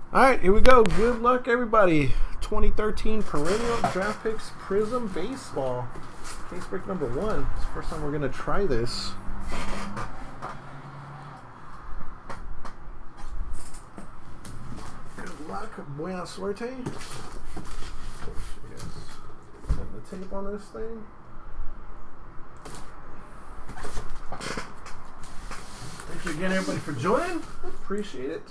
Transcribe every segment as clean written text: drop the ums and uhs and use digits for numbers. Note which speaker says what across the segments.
Speaker 1: Alright, here we go. Good luck, everybody. 2013 Perennial Draft Picks Prism Baseball. Case break number 1. It's the first time we're going to try this. Good luck. Buena suerte. Yes. The tape on this thing. Thank you again, everybody, for joining. Appreciate it.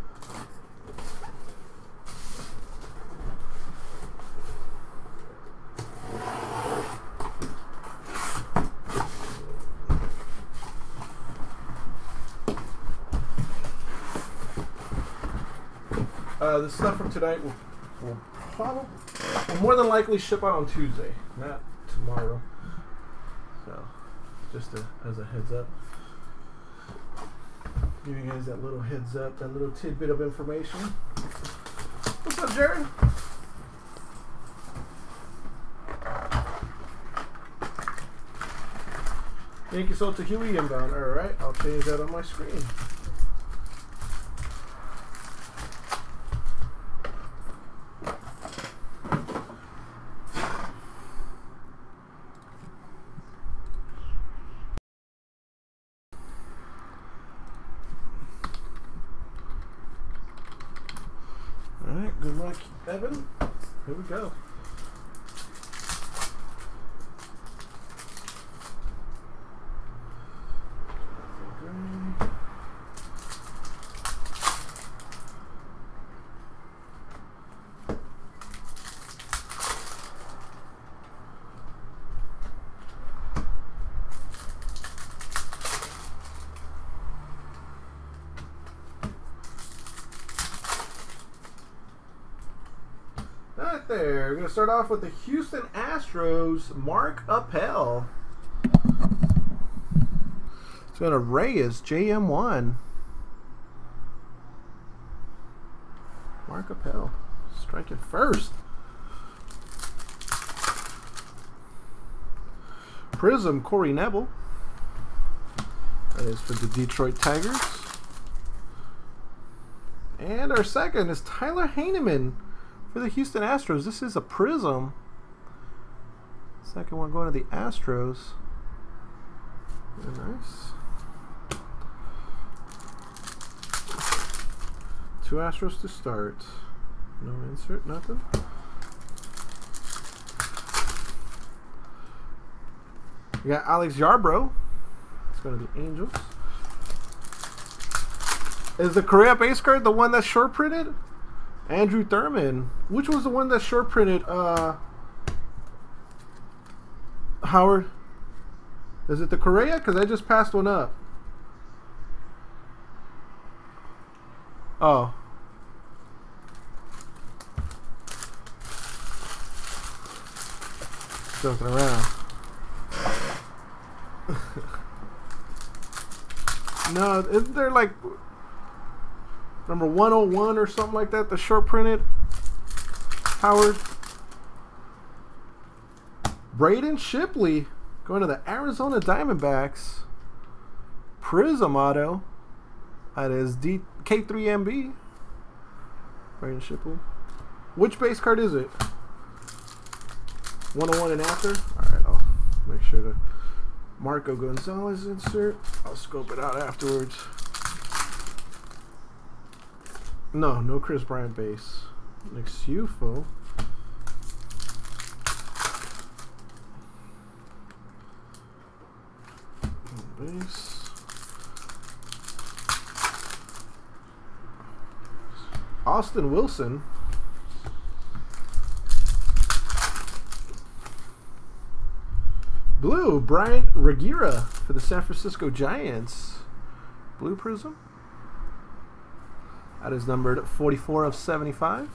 Speaker 1: The stuff from tonight will more than likely ship out on Tuesday, not tomorrow. So, just as a heads up. Give you guys that little heads up, that little tidbit of information. What's up, Jared? Yankee Soul to Huey inbound. Alright, I'll change that on my screen. Alright, good luck, Evan. Here we go. Right there, we're going to start off with the Houston Astros, Mark Appel. It's going to Reyes, JM1. Mark Appel, striking first. Prism, Corey Neville. That is for the Detroit Tigers. And our second is Tyler Heineman for the Houston Astros. This is a Prism. Second one going to the Astros. Very nice. 2 Astros to start. No insert, nothing. We got Alex Yarbrough. It's going to the Angels. Is the Correa base card the one that's short printed? Andrew Thurman. Which was the one that short printed? Howard. Is it the Correa? Because I just passed one up. Oh. Joking around. No, isn't there like number 101 or something like that, the short printed Howard? Braden Shipley going to the Arizona Diamondbacks. Prism auto. That is K3MB. Braden Shipley. Which base card is it? 101 and after? Alright, I'll make sure to Marco Gonzalez insert. I'll scope it out afterwards. No Chris Bryant base. Next UFO. Base. Austin Wilson. Blue, Bryant Regira for the San Francisco Giants. Blue Prism. That is numbered 44 of 75.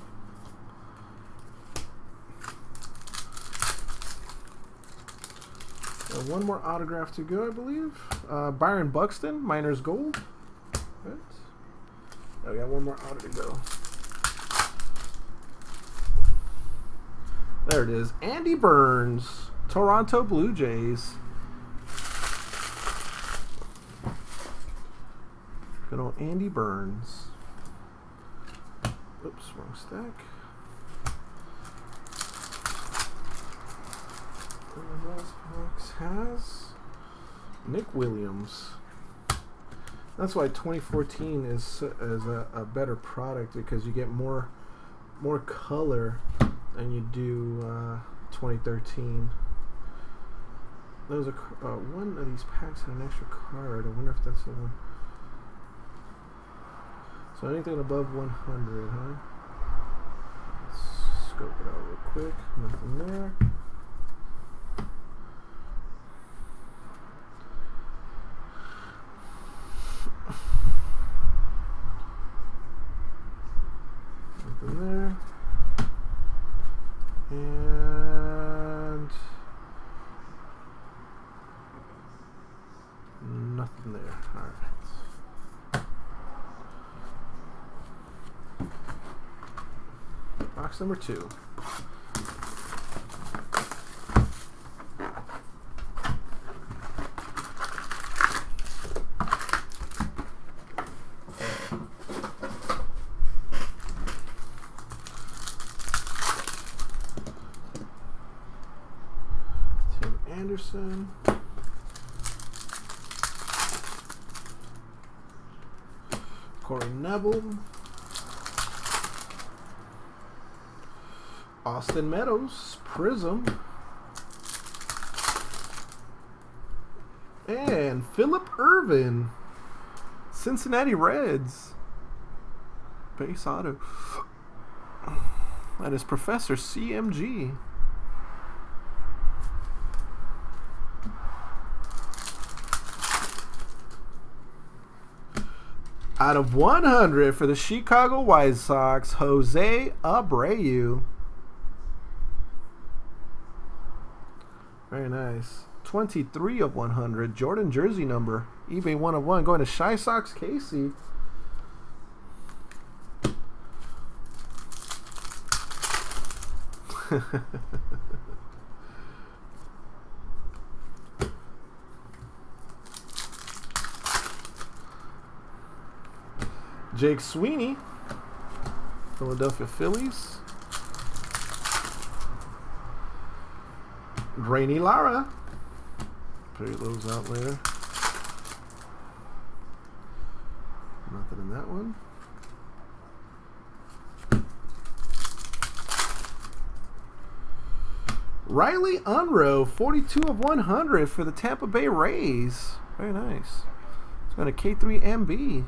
Speaker 1: And one more autograph to go, I believe. Byron Buxton, Miners Gold. Right. Oh, we got one more auto to go. There it is. Andy Burns, Toronto Blue Jays. Good old Andy Burns. Oops, wrong stack. And this box has Nick Williams. That's why 2014 is a better product, because you get more color than you do 2013. There's one of these packs had an extra card. I wonder if that's the one. So anything above 100, huh? Let's scope it out real quick. Nothing there. Nothing there. And nothing there. All right. Box number 2. Tim Anderson. Corey Neville. Austin Meadows, Prism. And Phillip Ervin, Cincinnati Reds. Base auto. That is Professor CMG. Out of 100 for the Chicago White Sox, Jose Abreu. Very nice. 23 of 100. Jordan jersey number. eBay 1 of 1. Going to Shy Sox Casey. Jake Sweeney, Philadelphia Phillies. Rainy Lara. Figure those out later. Nothing in that one. Riley Unroe, 42 of 100 for the Tampa Bay Rays. Very nice. It's going to K3MB.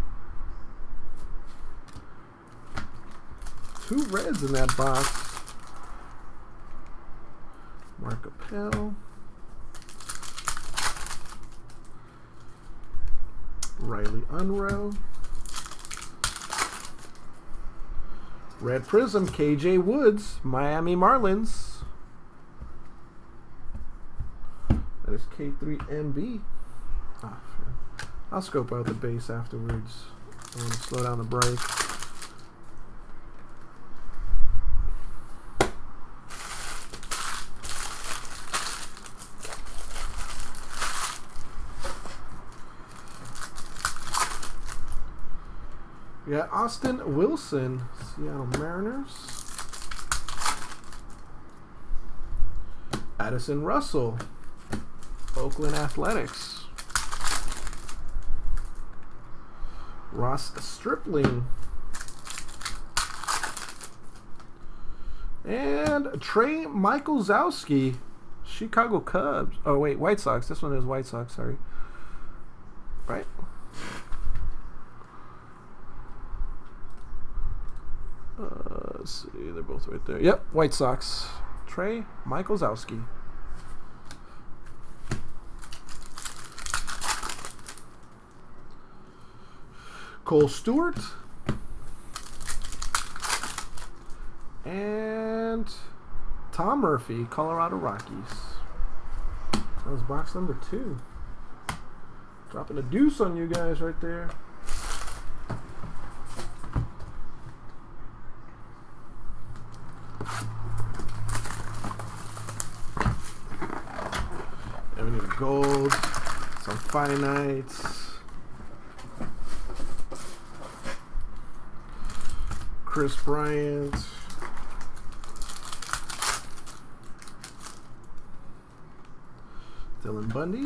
Speaker 1: 2 reds in that box. Mark Appel. Riley Unroe. Red Prism, KJ Woods, Miami Marlins. That is K3MB. I'll scope out the base afterwards. I want to slow down the break. We got Austin Wilson, Seattle Mariners. Addison Russell, Oakland Athletics. Ross Stripling. And Trey Michalczewski, Chicago Cubs. Oh, wait, White Sox. This one is White Sox, sorry. Right? Let's see, they're both right there. Yep, White Sox. Trey Michalczewski. Cole Stewart. And Tom Murphy, Colorado Rockies. That was box number 2. Dropping a deuce on you guys right there. And we need gold, some finites. Kris Bryant. Dylan Bundy.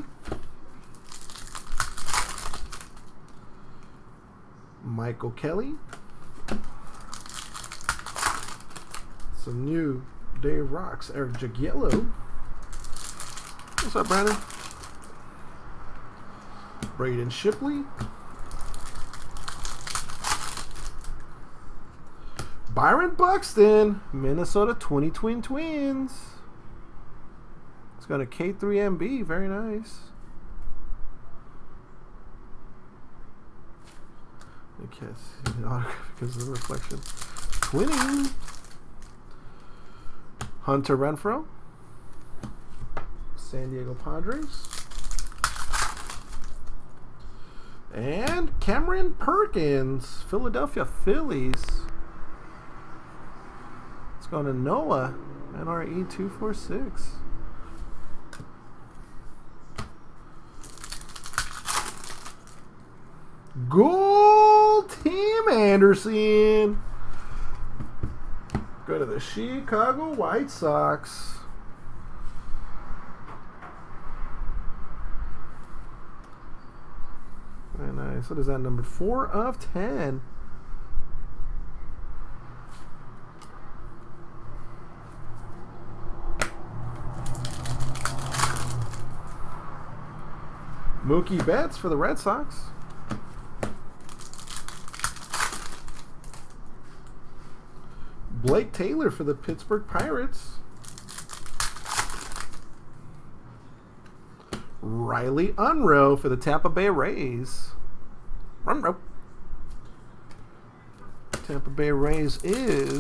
Speaker 1: Michael Kelly. Some new Dave Rocks. Eric Jagiello. What's up, Brandon? Braden Shipley. Byron Buxton. Minnesota 20 Twins. It's got a K3MB. Very nice. I can't see the autograph because of the reflection. Twinning. Hunter Renfroe. San Diego Padres. And Cameron Perkins. Philadelphia Phillies. It's going to Noah. NRE246. Gold Tim Anderson. Go to the Chicago White Sox. Very nice. What is that number? 4 of 10. Mookie Betts for the Red Sox. Blake Taylor for the Pittsburgh Pirates. Riley Unroe for the Tampa Bay Rays. Unroe. Tampa Bay Rays is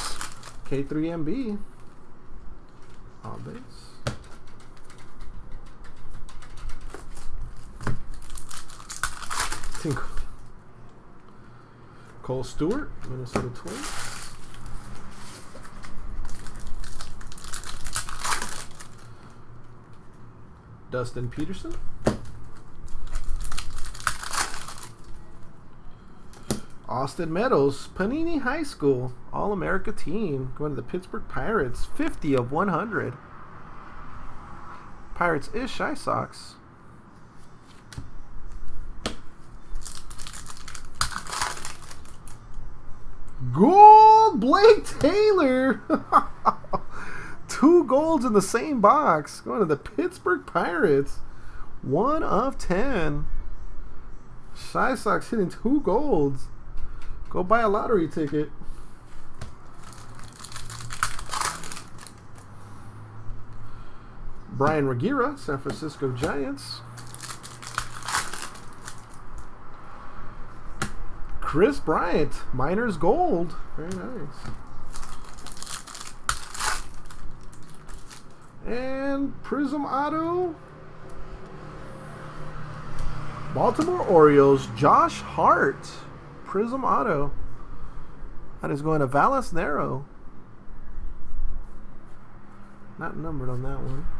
Speaker 1: K3MB. On base. Cole Stewart, Minnesota Twins. Dustin Peterson. Austin Meadows, Panini High School, All-America team, going to the Pittsburgh Pirates, 50 of 100. Pirates is Shy Sox. Gold Blake Taylor. 2 golds in the same box. Going to the Pittsburgh Pirates. 1 of 10. Shy Sox hitting 2 golds. Go buy a lottery ticket. Brian Regira, San Francisco Giants. Kris Bryant, Miners Gold. Very nice. And Prism Auto. Baltimore Orioles, Josh Hart. Prism Auto. That is going to Valles Nero. Not numbered on that one.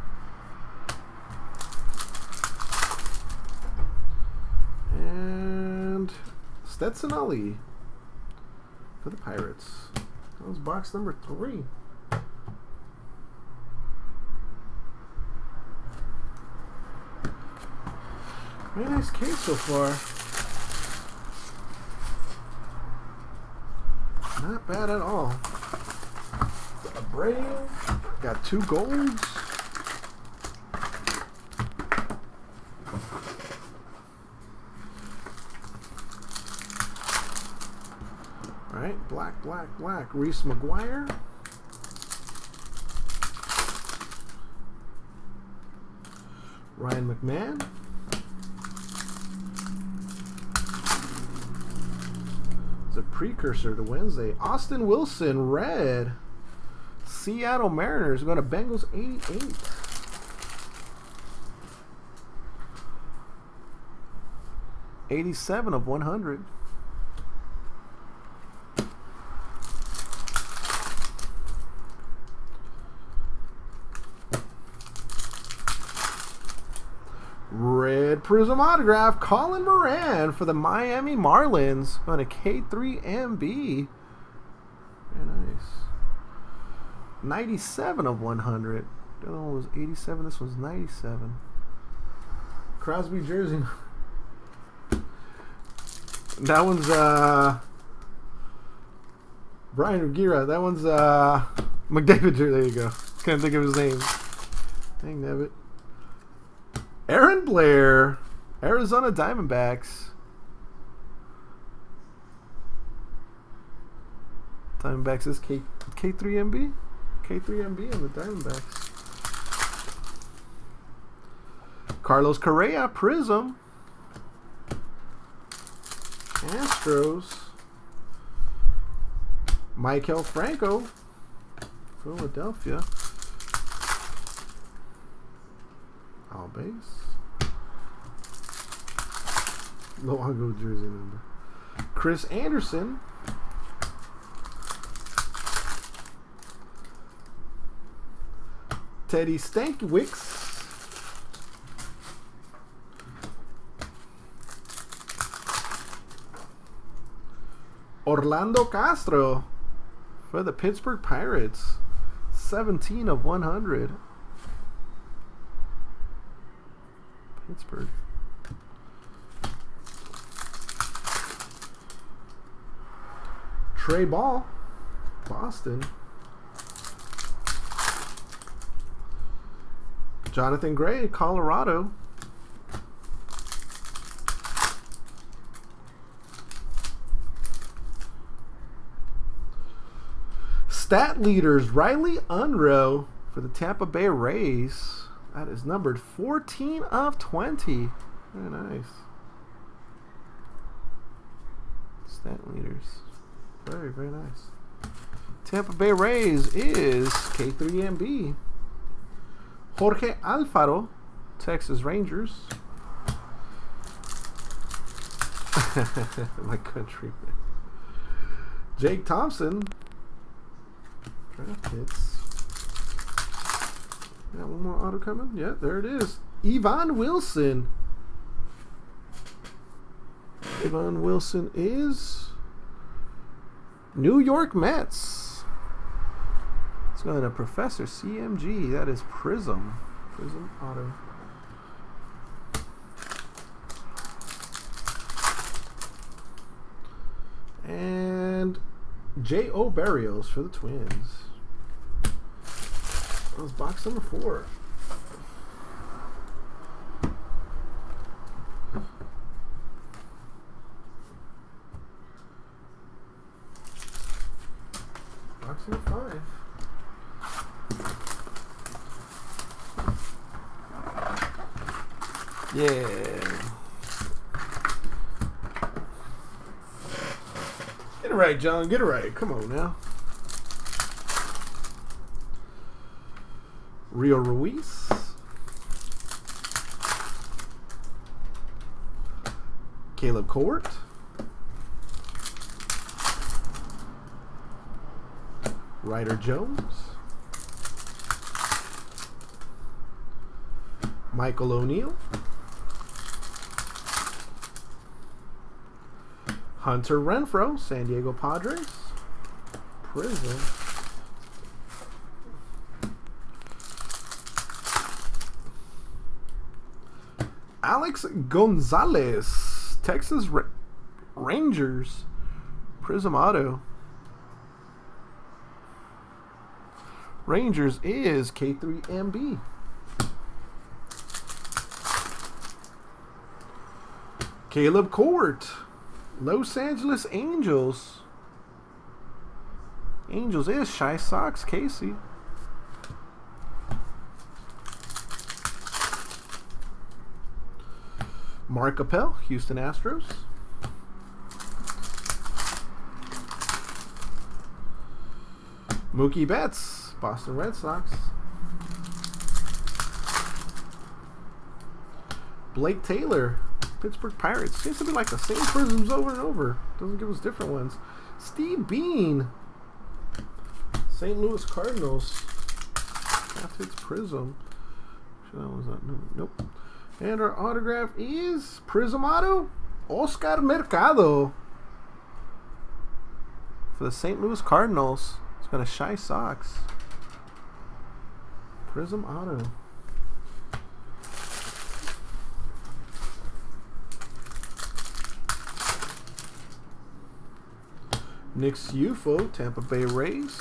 Speaker 1: And Stetson Ali for the Pirates. That was box number 3. Very nice case so far. Not bad at all. Abreu. Got 2 golds. Alright, black. Reese McGuire. Ryan McMahon. It's a precursor to Wednesday. Austin Wilson, red. Seattle Mariners going to Bengals 88. '87 of 100. Red Prism autograph, Colin Moran for the Miami Marlins on a K3MB. Very nice. 97 of 100. The other one was 87. This one's 97. Crosby jersey. That one's Brian Regira. That one's McDavid jersey. There you go. Can't think of his name. Dang nabbit. Aaron Blair, Arizona Diamondbacks. Diamondbacks is K3MB? K3MB on the Diamondbacks. Carlos Correa, Prism. Astros. Maikel Franco, Philadelphia. All base. Luongo jersey number. Chris Anderson. Teddy Stankiewicz. Orlando Castro for the Pittsburgh Pirates. 17 of 100. Pittsburgh. Trey Ball, Boston. Jonathan Gray, Colorado. Stat leaders, Riley Unroe for the Tampa Bay Rays. That is numbered 14 of 20. Very nice. Stat leaders. Very, very nice. Tampa Bay Rays is K3MB. Jorge Alfaro, Texas Rangers. My countryman. Jake Thompson. Draft hits. Got one more auto coming. Yeah, there it is. Ivan Wilson. Ivan Wilson is New York Mets. It's going to Professor CMG. That is Prism. Prism auto. And J.O. Barrios for the Twins. That was box number 4. Box number 5. Yeah. Get it right, John. Get it right. Come on now. Rio Ruiz. Caleb Cowart. Ryder Jones. Michael O'Neill. Hunter Renfroe, San Diego Padres. Prism. Alex Gonzalez, Texas Rangers. Prism auto. Rangers is K3MB. Caleb Cowart, Los Angeles Angels. Angels is Shy Sox, Casey. Mark Appel, Houston Astros. Mookie Betts, Boston Red Sox. Blake Taylor, Pittsburgh Pirates. Seems to be like the same prisms over and over. Doesn't give us different ones. Steve Bean, St. Louis Cardinals. Half hits prism. That was not, nope. And our autograph is Prism auto, Oscar Mercado for the St. Louis Cardinals. It's got a Shy Sox. Prism auto. Nick Ciuffo, Tampa Bay Rays.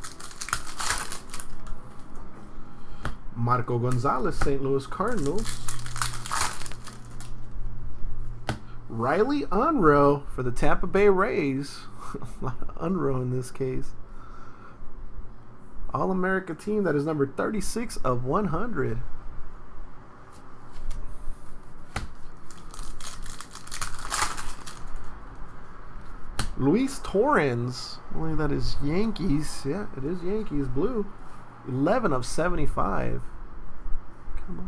Speaker 1: Marco Gonzalez, St. Louis Cardinals. Riley Unruh for the Tampa Bay Rays. A lot of Unruh in this case. All-America team, that is number 36 of 100. Luis Torrens, only that is Yankees. Yeah, it is Yankees blue. 11 of 75. Come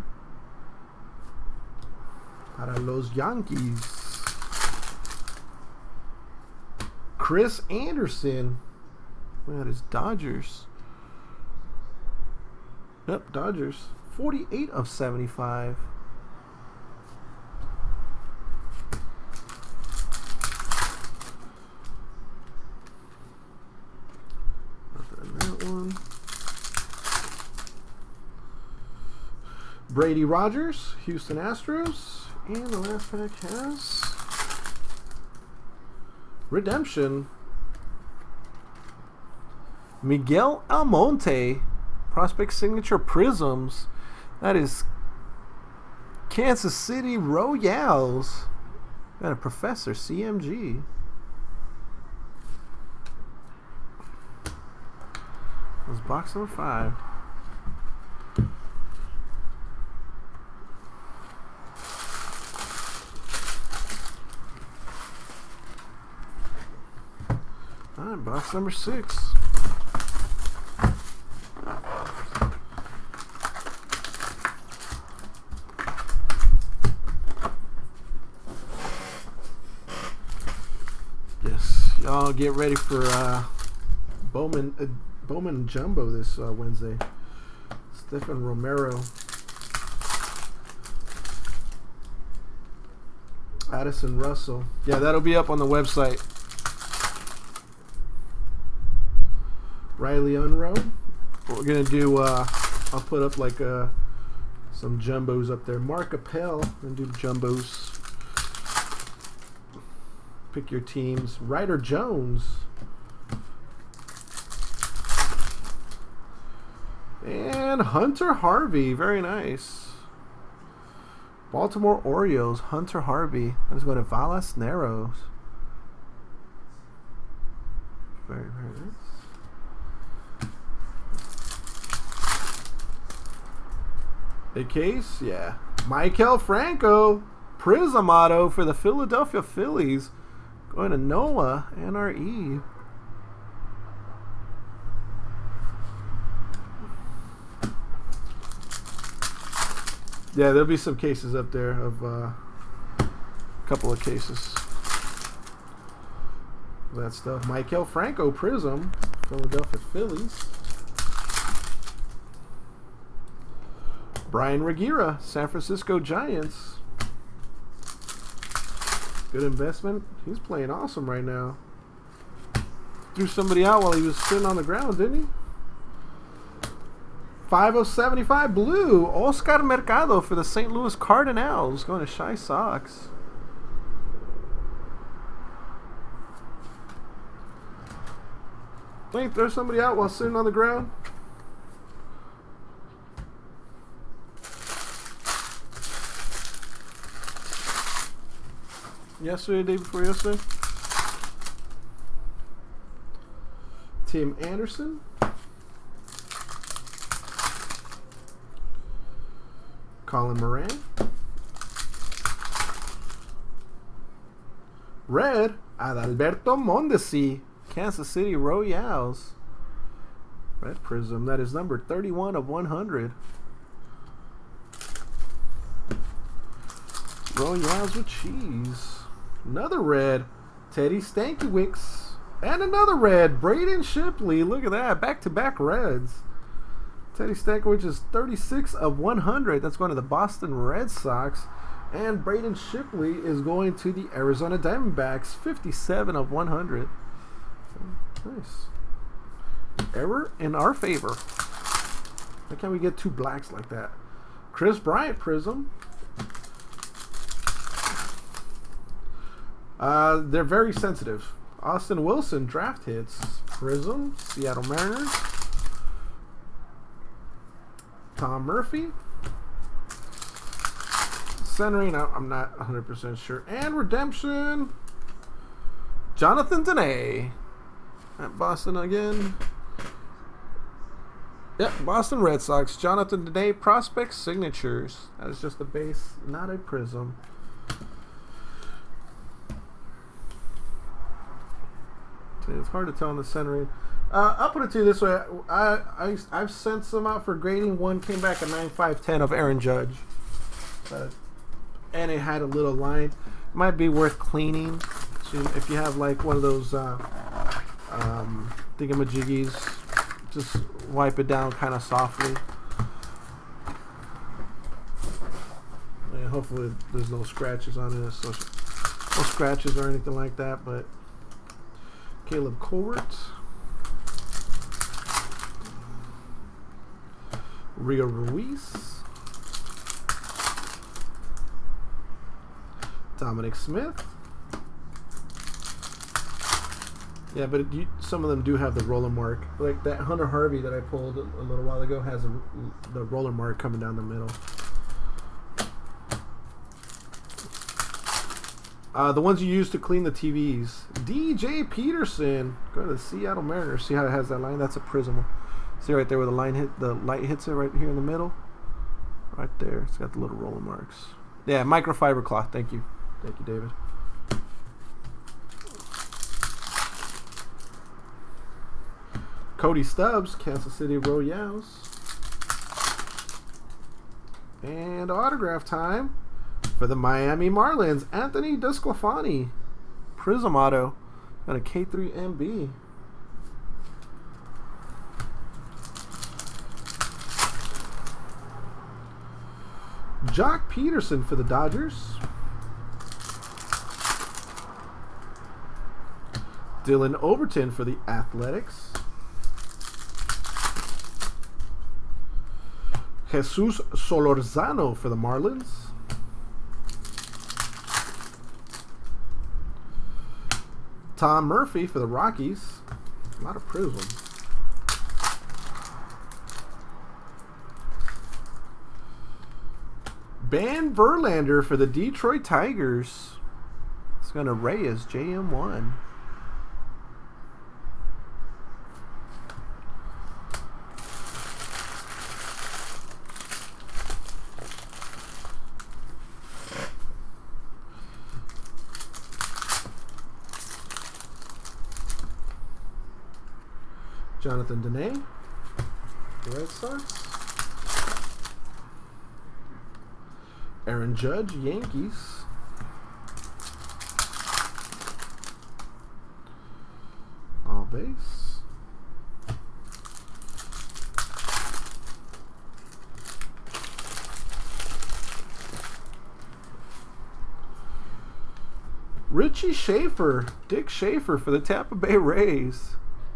Speaker 1: on. Para los Yankees. Chris Anderson. That is Dodgers. Yep, Dodgers. 48 of 75. That one. Brady Rogers, Houston Astros. And the last pack has Redemption. Miguel Almonte, Prospect Signature Prisms. That is Kansas City Royals. Got a Professor CMG. That's box number 5. Alright, box number 6. Yes, y'all get ready for Bowman Jumbo this Wednesday. Stephen Romero. Addison Russell. Yeah, that'll be up on the website. Riley Unruh. What we're gonna do, I'll put up like some jumbos up there. Mark Appel, and do jumbos. Pick your teams. Ryder Jones. And Hunter Harvey, very nice. Baltimore Orioles, Hunter Harvey. Let's go to Valas Narrows. Very, very nice. A case, yeah. Maikel Franco, Prism auto for the Philadelphia Phillies. Going to Noah, NRE. Yeah, there'll be some cases up there of a couple of cases. That stuff. Maikel Franco Prism, Philadelphia Phillies. Brian Regira, San Francisco Giants. Good investment. He's playing awesome right now. Threw somebody out while he was sitting on the ground, didn't he? 5 of 75 blue. Oscar Mercado for the St. Louis Cardinals. Going to Shy Sox. Think there's somebody out while sitting on the ground. Yesterday, day before yesterday. Tim Anderson. Colin Moran. Red, Adalberto Mondesi, Kansas City Royals. Red Prism, that is number 31 of 100. Royals with cheese. Another red, Teddy Stankiewicz. And another red, Braden Shipley. Look at that, back-to-back reds. Teddy Stankiewicz is 36 of 100. That's going to the Boston Red Sox. And Braden Shipley is going to the Arizona Diamondbacks, 57 of 100. Nice. Error in our favor. Why can't we get 2 blacks like that? Chris Bryant Prism. They're very sensitive. Austin Wilson Draft Hits Prism. Seattle Mariners. Tom Murphy. Centering, I'm not 100% sure. And Redemption. Jonathan Dene. At Boston again. Yep, Boston Red Sox. Jonathan Dene Prospect Signatures. That is just a base, not a prism. It's hard to tell in the centering. I'll put it to you this way. I've sent some out for grading. One came back a 9.510 of Aaron Judge. And it had a little line. Might be worth cleaning. So if you have like one of those thingamajiggies, just wipe it down kind of softly. And hopefully there's no scratches on it. So no scratches or anything like that. But Caleb Colbert. Rio Ruiz. Dominic Smith. Yeah, but some of them do have the roller mark. Like that Hunter Harvey that I pulled a little while ago has the roller mark coming down the middle. The ones you use to clean the TVs. DJ Peterson. Go to the Seattle Mariners. See how it has that line? That's a prism. See right there where the light hits it right here in the middle? Right there. It's got the little roller marks. Yeah, microfiber cloth. Thank you. Thank you, David. Cody Stubbs, Kansas City Royals. And autograph time for the Miami Marlins, Anthony Desclafani. Prism auto and a K3MB. Jock Peterson for the Dodgers. Dylan Overton for the Athletics. Jesus Solorzano for the Marlins. Tom Murphy for the Rockies. A lot of prism. Ben Verlander for the Detroit Tigers. It's going to Reyes, JM1. Jonathan Dene, the Red Sox. Aaron Judge, Yankees. All base. Richie Schaefer, Dick Schaefer for the Tampa Bay Rays.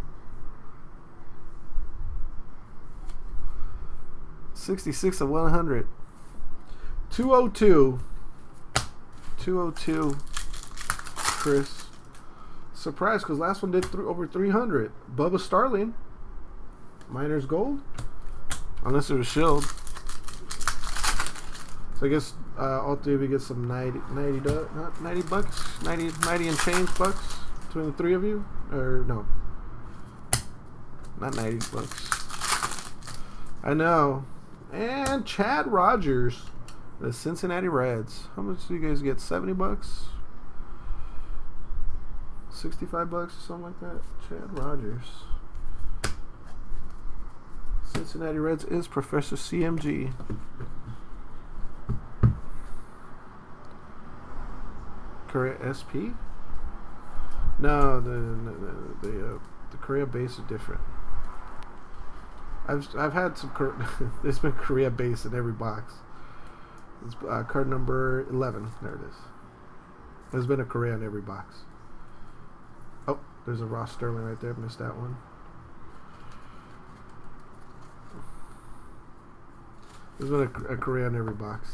Speaker 1: 66 of 100. 202. 202. Chris. Surprised because last one did over 300. Bubba Starling. Miners Gold. Unless it was Shield. So I guess all three of you get some 90 bucks. 90 and change bucks between the three of you. Or no. Not 90 bucks. I know. And Chad Rogers, the Cincinnati Reds. How much do you guys get? 70 bucks? 65 bucks or something like that? Chad Rogers. Cincinnati Reds is Professor CMG. Korea SP? No, the Korea base is different. I've had some. There's been Korea base in every box. It's card number 11. There it is. There's been a Korea in every box. Oh, there's a Ross Sterling right there. Missed that one. There's been a Korea in every box.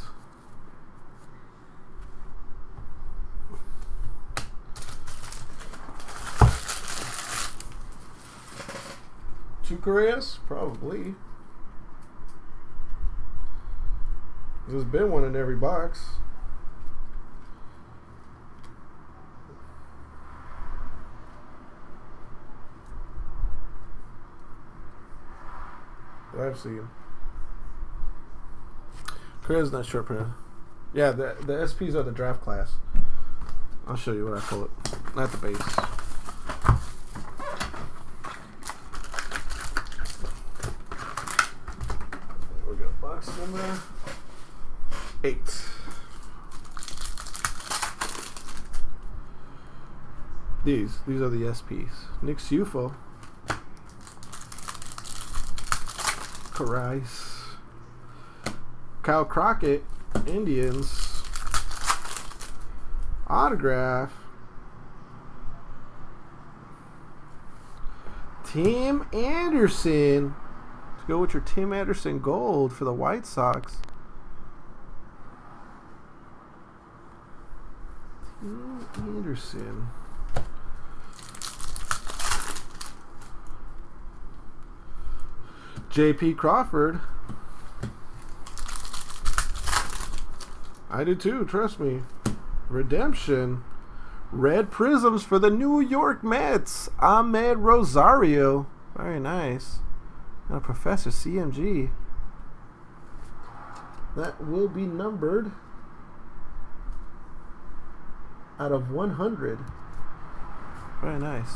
Speaker 1: Two Koreas? Probably. There's been one in every box. I've seen. Korea's not short printed. Yeah, the SPs are the draft class. I'll show you what I call it. Not the base. There we go. Box number 8. These are the SPs. Nick Ciuffo. Rice. Kyle Crockett, Indians. Autograph. Tim Anderson. To go with your Tim Anderson gold for the White Sox. Tim Anderson. J.P. Crawford. I do too, trust me. Redemption. Red Prisms for the New York Mets. Ahmed Rosario. Very nice. And a Professor CMG. That will be numbered out of 100. Very nice.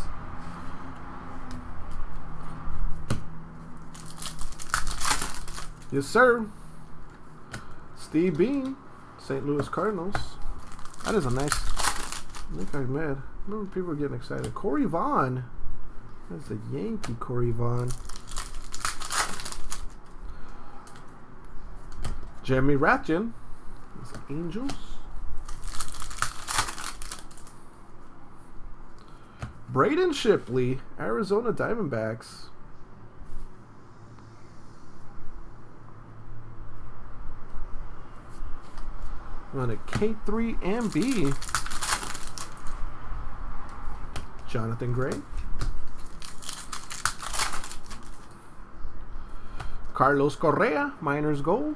Speaker 1: Yes, sir. Steve Bean, St. Louis Cardinals. That is a nice. I think I'm mad. I remember people are getting excited. Corey Vaughn. That's a Yankee Corey Vaughn. Jeremy Ratchin. That's Angels. Braden Shipley, Arizona Diamondbacks. On a K3 MB. Jonathan Gray. Carlos Correa, Miners Gold.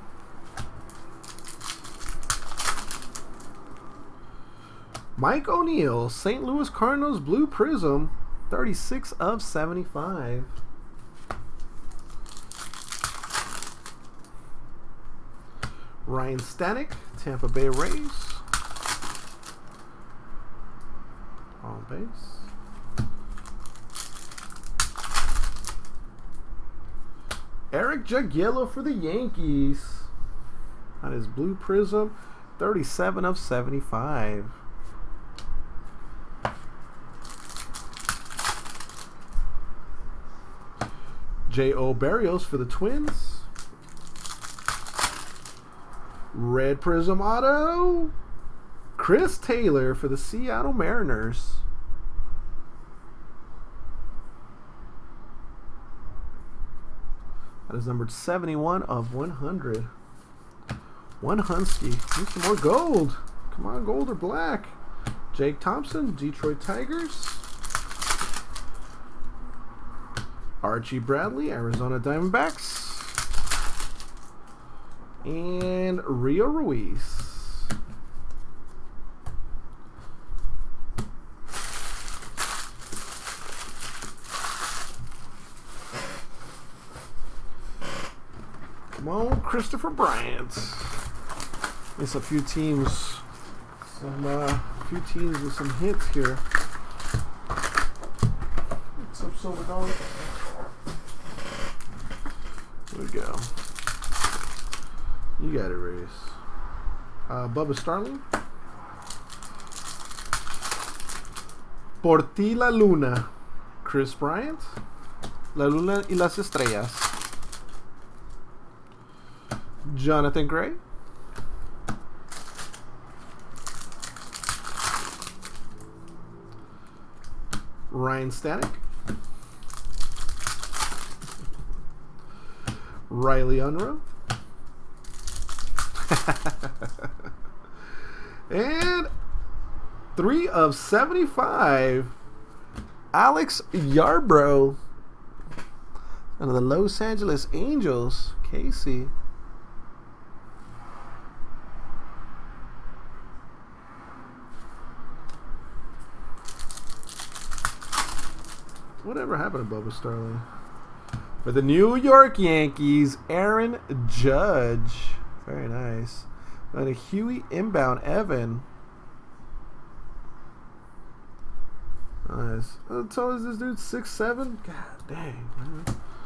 Speaker 1: Mike O'Neill, St. Louis Cardinals Blue Prism, 36 of 75. Ryan Stanek, Tampa Bay Rays. On base. Eric Jagiello for the Yankees. On his Blue Prism, 37 of 75. J.O. Barrios for the Twins. Red Prism Auto. Chris Taylor for the Seattle Mariners. That is numbered 71 of 100. One Hunsky. Need some more gold. Come on, gold or black. Jake Thompson, Detroit Tigers. Archie Bradley, Arizona Diamondbacks. And Rio Ruiz. Come on, Christopher Bryant. There's a few teams, few teams with some hits here. What's up, Silver Dog? There we go. You got it, Race. Bubba Starling. Por ti la luna. Chris Bryant. La luna y las estrellas. Jonathan Gray. Ryan Stanek. Riley Unruh. And 3 of 75. Alex Yarbrough. One of the Los Angeles Angels. Casey. Whatever happened to Bubba Starling? For the New York Yankees, Aaron Judge. Very nice. And a Huey inbound Evan. Nice. So is this dude 6'7"? God dang, man.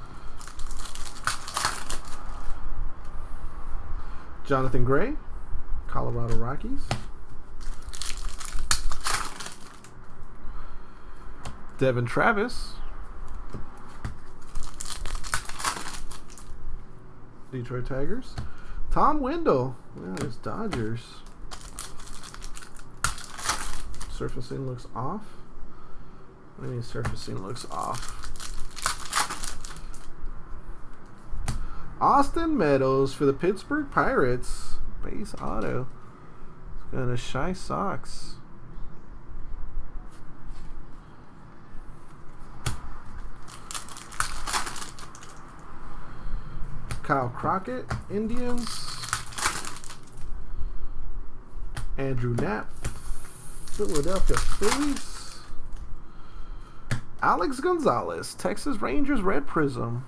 Speaker 1: Jonathan Gray, Colorado Rockies. Devin Travis, Detroit Tigers. Tom Wendell, there's Dodgers. Surfacing looks off. What do you mean surfacing looks off? Austin Meadows for the Pittsburgh Pirates. Base auto. It's going to Shy Sox. Kyle Crockett, Indians. Andrew Knapp, Philadelphia Phillies. Alex Gonzalez, Texas Rangers Red Prism.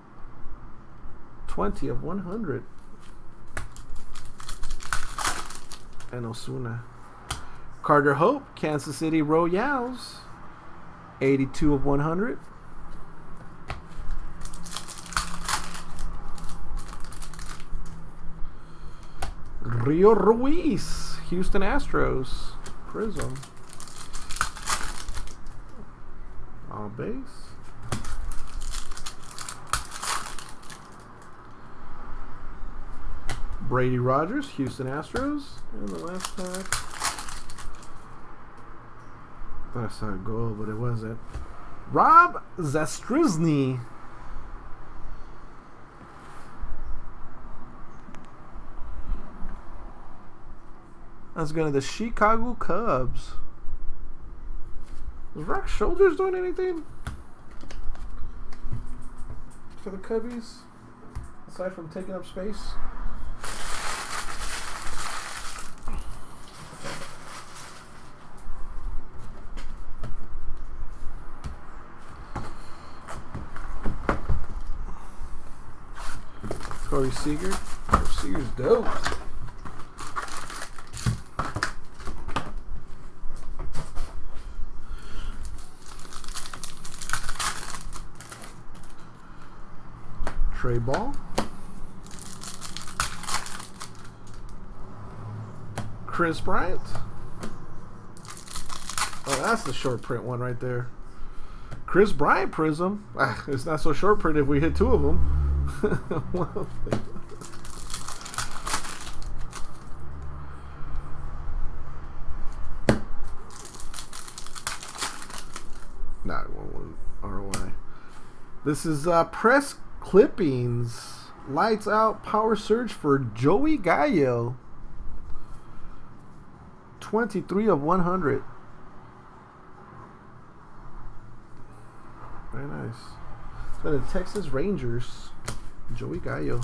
Speaker 1: 20 of 100. And Osuna. Carter Hope, Kansas City Royals. 82 of 100. Rio Ruiz, Houston Astros, Prism. All base. Brady Rogers, Houston Astros. And the last pack. Thought I saw a goal, but it wasn't. Rob Zastryzny. That's going to the Chicago Cubs. Is Rock Shoulders doing anything for the Cubbies? Aside from taking up space? Corey Seager. Corey Seager's dope. Trey Ball. Chris Bryant. Oh, that's the short print one right there. Chris Bryant Prism. It's not so short print if we hit 2 of them. Not one ROI. This is press clippings. Lights out power surge for Joey Gallo. 23 of 100. Very nice. So the Texas Rangers. Joey Gallo.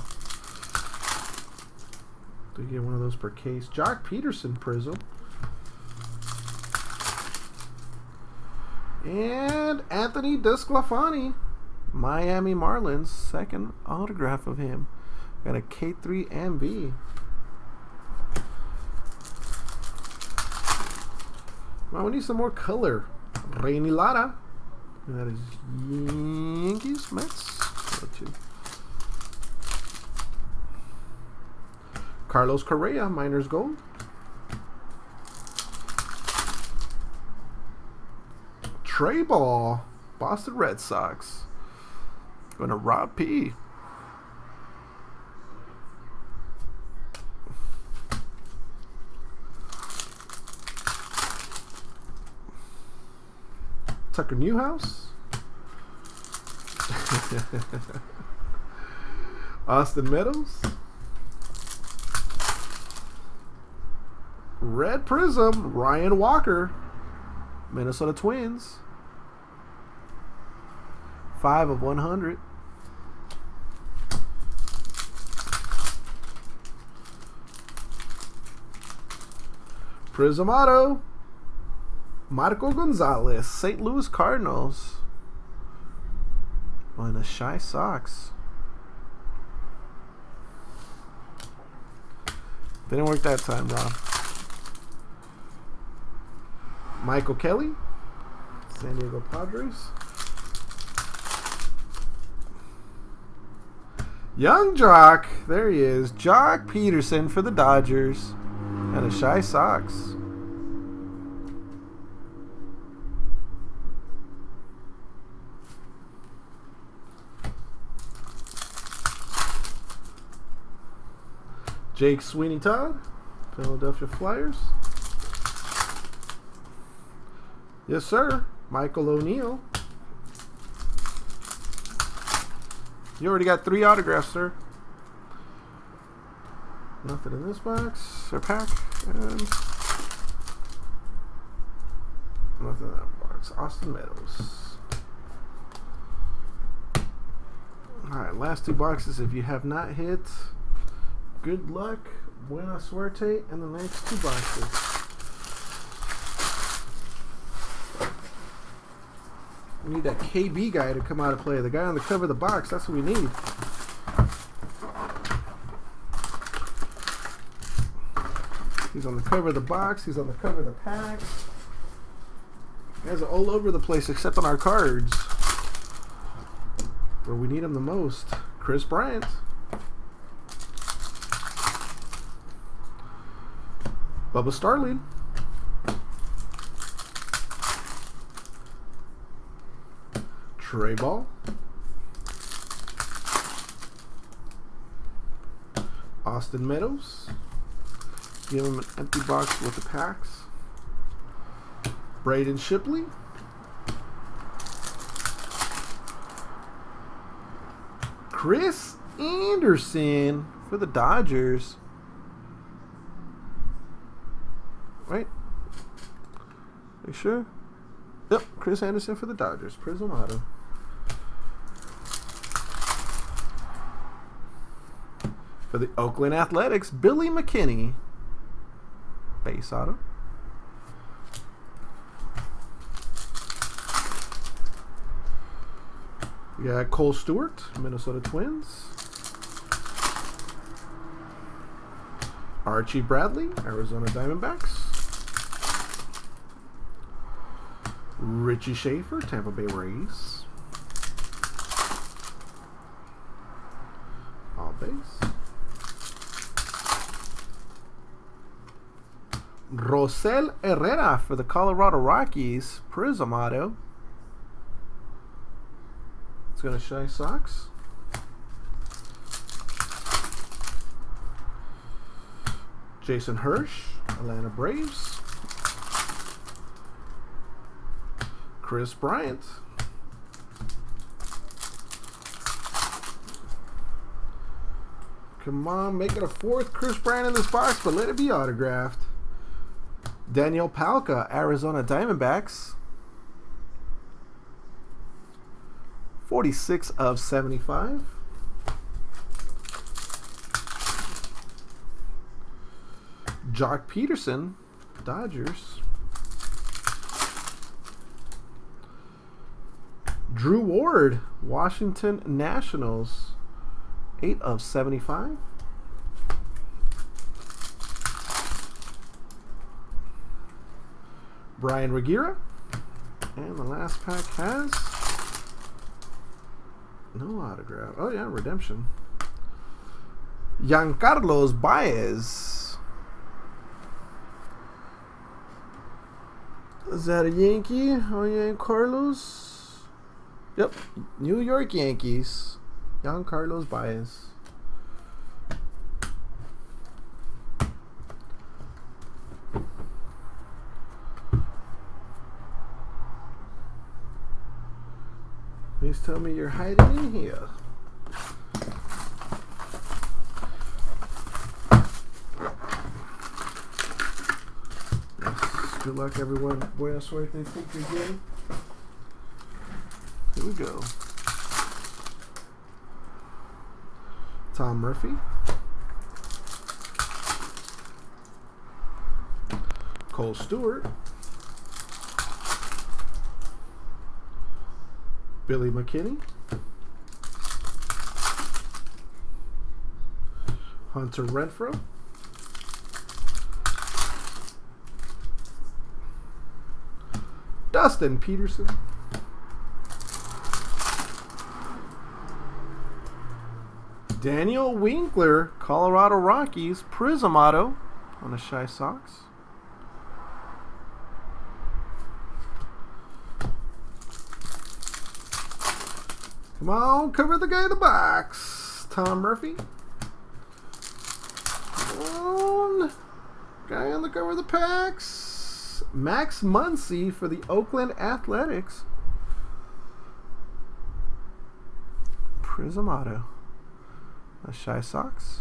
Speaker 1: Do you get one of those per case? Jock Peterson Prism. And Anthony Desclafani. Miami Marlins. Second autograph of him. Got a K3 MV. Well, we need some more color. Rainy Lara. And that is Yankees, Mets. Carlos Correa, Miners Gold. Trey Ball, Boston Red Sox. Going to Rob P. Tucker Newhouse. Austin Meadows. Red Prism, Ryan Walker, Minnesota Twins. 5 of 100. Prism Auto, Marco Gonzalez, St. Louis Cardinals. On the Shy Sox. Didn't work that time, Rob. Michael Kelly, San Diego Padres. Young Jock, there he is. Jock Peterson for the Dodgers and the Shy Sox. Jake Sweeney Todd, Philadelphia Flyers. Yes, sir. Michael O'Neill. You already got 3 autographs, sir. Nothing in this box or pack. And nothing in that box. Austin Meadows. Alright, last 2 boxes. If you have not hit, good luck. Buena suerte in the next 2 boxes. We need that KB guy to come out of play. The guy on the cover of the box. That's what we need. He's on the cover of the box. He's on the cover of the pack. Guys are all over the place except on our cards, where we need him the most. Chris Bryant. Bubba Starling. Trey Ball. Austin Meadows. Give him an empty box with the packs. Braden Shipley. Chris Anderson for the Dodgers. Right? Are you sure? Yep, Chris Anderson for the Dodgers. Prism Auto. For the Oakland Athletics, Billy McKinney. Base Auto. We got Cole Stewart, Minnesota Twins. Archie Bradley, Arizona Diamondbacks. Richie Schaefer, Tampa Bay Rays. All base. Rosel Herrera for the Colorado Rockies, Prism Auto. It's going to Shy Sox. Jason Hirsch, Atlanta Braves. Chris Bryant. Come on, make it a 4th Chris Bryant in this box, but let it be autographed. Daniel Palka, Arizona Diamondbacks. 46 of 75. Jock Peterson, Dodgers. Drew Ward, Washington Nationals. 8 of 75. Brian Regira. And the last pack has no autograph. Oh yeah, redemption. Giancarlo Baez. Is that a Yankee? Oh yeah, Carlos. Yep, New York Yankees. Giancarlo Baez. Please tell me you're hiding in here. Yes. Good luck, everyone. Buena suerte. Think again. Here we go. Tom Murphy. Cole Stewart. Billy McKinney. Hunter Renfroe. Dustin Peterson. Daniel Winkler, Colorado Rockies, Prism Auto on the Shy Sox. Come on, cover the guy in the box. Tom Murphy. Come on. Guy on the cover of the packs. Max Muncy for the Oakland Athletics. Prism Auto. The Shy Sox.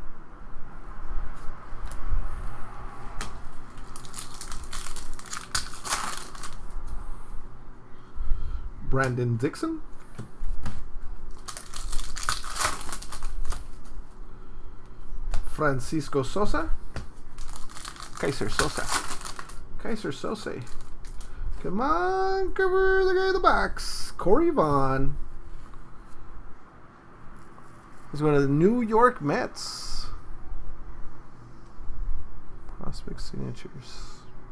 Speaker 1: Brandon Dixon. Francisco Sosa. Kaiser Sosa. Kaiser Sose. Come on, cover the guy in the box. Corey Vaughn. He's one of the New York Mets. Prospect signatures.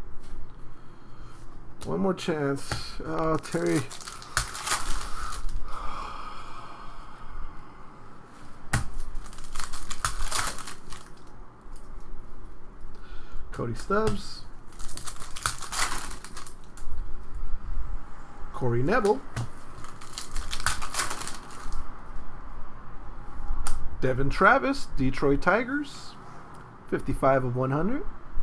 Speaker 1: One more chance. Oh, Terry. Cody Stubbs. Corey Neville. Devin Travis, Detroit Tigers, 55 of 100.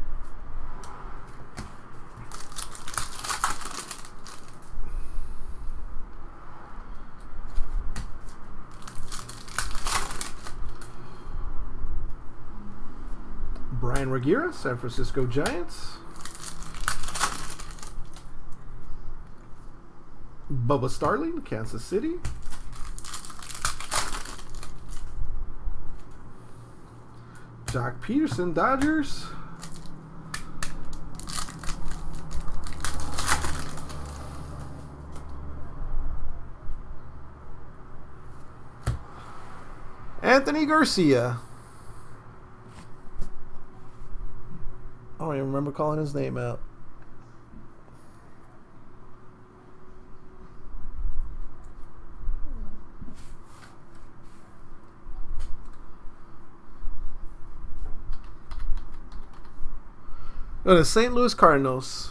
Speaker 1: Brian Reguera, San Francisco Giants. Bubba Starling, Kansas City. Jock Peterson, Dodgers. Anthony Garcia. I don't even remember calling his name out. Oh, the St. Louis Cardinals.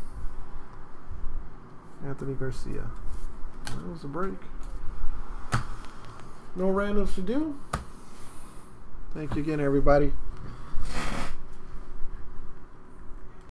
Speaker 1: Anthony Garcia. That was a break. No randoms to do. Thank you again, everybody.